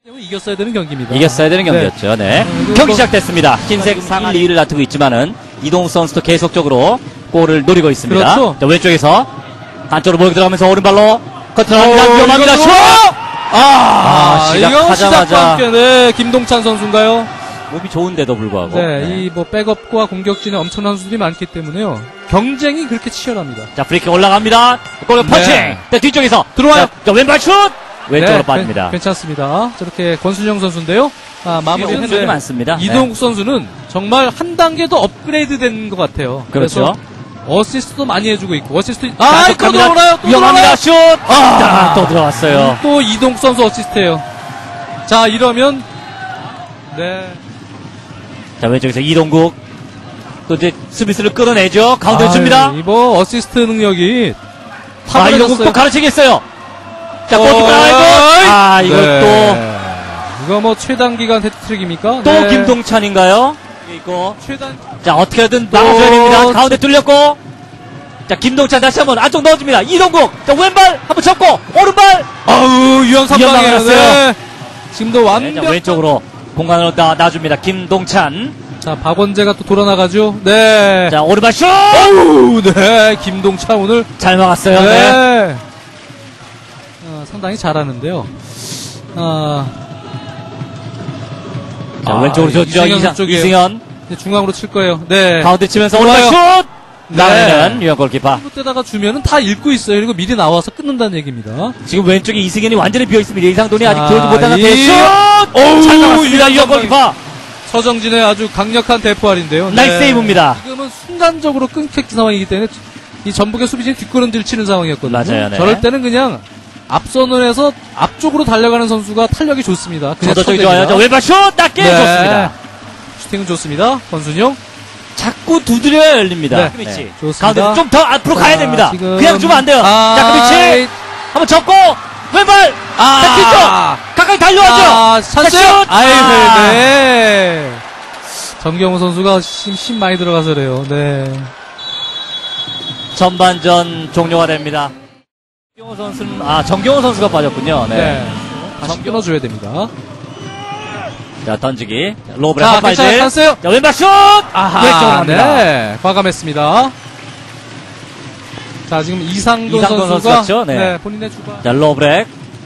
이겼어야 되는 경기입니다. 이겼어야 되는 경기였죠. 네. 경기 시작됐습니다. 흰색 3, 1, 2위를 다투고 있지만은 이동욱 선수도 계속적으로 골을 노리고 있습니다. 그렇죠. 자, 왼쪽에서 안쪽으로 몰고 들어가면서 오른발로 커트합니다. 위험합니다. 슛! 이거 시작과 시작하자마자 함께 네, 김동찬 선수인가요? 몸이 좋은데도 불구하고. 네, 이 뭐 백업과 공격진에 엄청난 선수들이 많기 때문에요. 경쟁이 그렇게 치열합니다. 자, 프리킥 올라갑니다. 골 펀칭. 네. 자, 뒤쪽에서 들어와요. 자, 왼발 슛! 왼쪽으로 네, 빠집니다. 괜찮습니다. 저렇게 권순영 선수인데요. 마무리는 팬들이 많습니다. 이동욱 선수는 정말 한 단계 더 업그레이드 된 것 같아요. 그렇죠. 그래서 어시스트도 많이 해주고 있고 어시스트 또 들어오나요? 또 위험합니다. 들어와요. 슛! 또 들어갔어요. 또 이동욱 선수 어시스트예요. 자, 이러면 네. 자, 왼쪽에서 이동국. 또 이제 수비수를 끌어내죠. 가운데 줍니다. 이거 어시스트 능력이 이동국 또 가르치겠어요. 자, 골키퍼 이걸 네. 이거 뭐 최단 기간 해트트릭입니까? 또 네. 김동찬인가요? 이거 최단. 자, 어떻게든 막아줘야 됩니다. 가운데 뚫렸고. 자, 김동찬 다시 한번 안쪽 넣어줍니다. 이동국. 자, 왼발 한번 접고 오른발. 위험 삼방이에요. 네. 지금도 완벽. 자, 왼쪽으로 공간으로 놔줍니다. 김동찬. 자, 박원재가 또 돌아나가죠. 네. 자, 오른발 슛! 네. 김동찬 오늘. 잘 막았어요. 네. 네. 상당히 잘하는데요. 자, 왼쪽으로 줬죠. 이승현. 중앙으로 칠 거예요. 네. 가운데 치면서 좋아요. 오른발 슛! 네. 나오는 유영 골키퍼. 때다가 주면은 다 읽고 있어요. 그리고 미리 나와서 끊는다는 얘기입니다. 지금 왼쪽에 이승현이 완전히 비어 있습니다. 이상돈이 아직 자, 들어오지 못한 상태에 슛! 어우, 잘 막았습니다. 유영 유영 골키퍼. 서정진의 아주 강력한 대포알인데요. 나이스 세이브입니다. 지금은 순간적으로 끊긴 상황이기 때문에 이 전북의 수비진이 뒷걸음질 치는 상황이었거든요. 맞아요, 네. 저럴 때는 그냥 앞선을 해서 앞쪽으로 달려가는 선수가 탄력이 좋습니다. 그냥 저도 좋아요. 자, 왼발 슛! 낮게 좋습니다. 슈팅은 좋습니다. 권순영. 자꾸 두드려야 열립니다. 네. 네. 좋습니다. 가운데 좀 더 앞으로 가야 됩니다. 지금 그냥 주면 안 돼요. 자, 그렇지. 한번 접고 왼발. 자, 뒤쪽. 가까이 달려와죠. 찬스. 슛! 네. 정경호 선수가 힘 많이 들어가서 그래요. 네. 전반전 종료가 됩니다. 정경호 선수가 빠졌군요. 네. 다시 끊어줘야 됩니다. 자, 던지기. 로브레 자, 한 발질. 괜찮았어요. 자, 왼발 슛! 왼쪽으로 갑니다. 네. 과감했습니다. 자, 지금 이상돈 선수가 선수죠? 네. 본인의 주관. 자, 로브렉.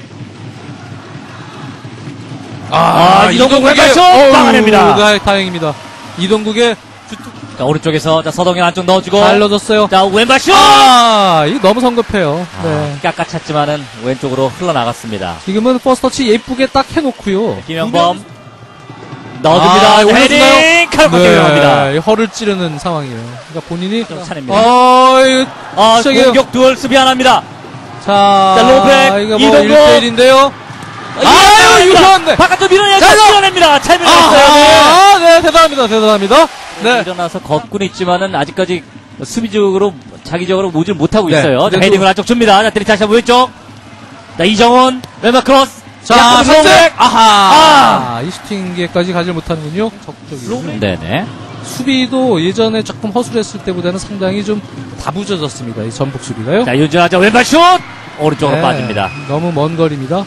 이동국 왼발 슛! 막아냅니다. 다행입니다. 이동국의 자, 오른쪽에서 자, 서동현 안쪽 넣어주고. 잘 넣어줬어요. 자, 왼발 슛! 이거 너무 성급해요. 네. 깎아찼지만은 왼쪽으로 흘러나갔습니다. 지금은 퍼스터치 예쁘게 딱 해놓고요. 김영범 넣어줍니다. 헤딩! 칼 네, 허를 찌르는 상황이에요. 그러니까 본인이 좀 차냅니다. 공격 두얼 수비 하나입니다. 자, 로브렉, 이거 뭐 이동국. 1대1인데요. 이거 좋았네. 바깥으로 밀어냅니다. 잘 밀어냈어요. 네, 대단합니다. 네. 일어나서 걷고는 있지만은 아직까지 수비적으로 자기적으로 모질 못하고 네, 있어요. 자, 헤딩을 안쪽 줍니다. 자, 때리 다시 한번 왼쪽. 자, 이정훈 왼발 크로스. 자, 로브렉. 이 슈팅기까지 가지 못하는군요. 적극적이군요. 네네. 수비도 예전에 조금 허술했을 때보다는 상당히 좀 다부져졌습니다. 이 전북 수비가요. 자, 윤준하자 왼발 슛! 오른쪽으로 빠집니다. 너무 먼 거리입니다.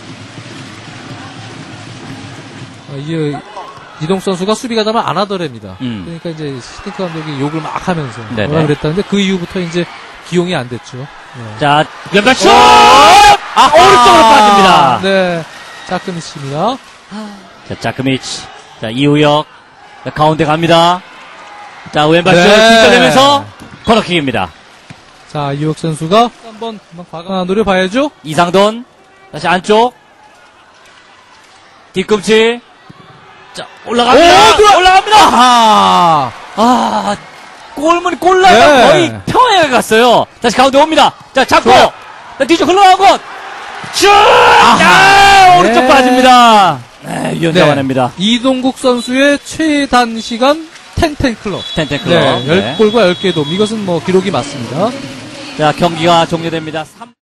이동 선수가 수비가 되면 안 하더랍니다. 그러니까 이제 스티커 감독이 욕을 막 하면서 뭐라 그랬다는데 그 이후부터 이제 기용이 안 됐죠. 네. 자, 왼발 슛! 오른쪽으로 빠집니다. 네. 짜크미치입니다. 자, 짜크미치. 자, 이우혁. 자, 가운데 갑니다. 자, 왼발 슛 뒷걸리면서 코너킥입니다. 자, 이우혁 선수가 한번 노려봐야죠. 이상돈. 다시 안쪽. 뒤꿈치. 자, 올라갑니다. 올라갑니다. 골문이 골라가 거의 평행에 갔어요. 다시 가운데 옵니다. 자, 잡고. 자, 뒤쪽 흘러가고. 슛! 오른쪽 빠집니다. 네, 위원 잡아냅니다. 이동국 선수의 최단 시간 텐텐클럽. 텐텐클럽. 네, 10골과 10개 도움. 이것은 뭐 기록이 맞습니다. 자, 경기가 종료됩니다.